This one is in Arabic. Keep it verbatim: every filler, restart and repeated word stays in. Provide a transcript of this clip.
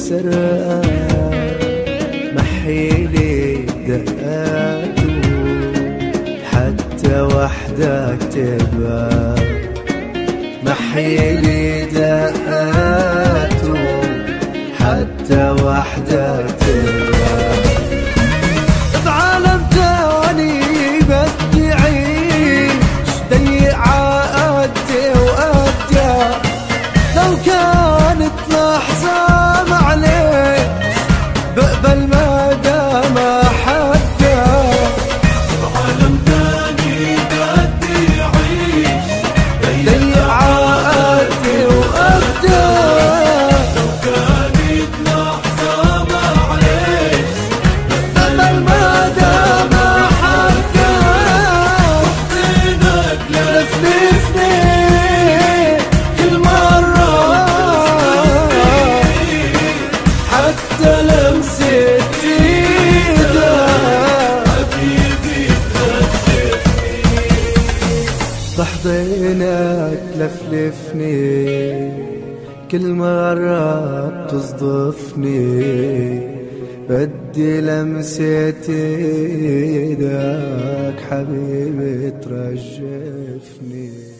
سرقة محيلي دقاته حتى وحدك تبقى محيلي دقاته حتى وحدك تبقى بعالم تاني بدي عيش ضيق عقدي وقدي لو كانت لحظة معلش بقبل ما دام حدا بعالم تاني بدي عيش ضيق عقدي وقدي لو كانت لحظة معلش بقبل ما دام حدا حطيناك لفلفني كل مرة حتى لمسة ايدك حبيبي بحضنك لفلفني كل مرة بتصدفني بدي لمسة ايدك حبيبي ترجفني.